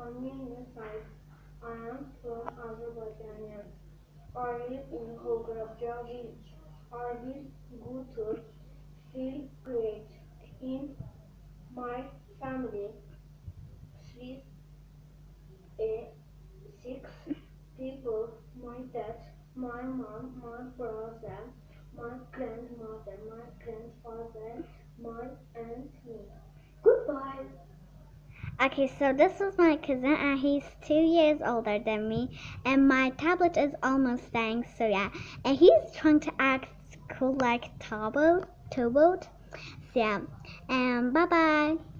Side. I am from Azerbaijan. I live in Georgia Beach. I wish good to feel great in my family. Swiss a six people, my dad, my mom, my brother, my grandmother, my grandfather, my aunt, me. Goodbye. Okay, so this is my cousin, and he's 2 years older than me, and my tablet is almost dying, so yeah. And he's trying to act cool like Tobot. So yeah, and bye bye.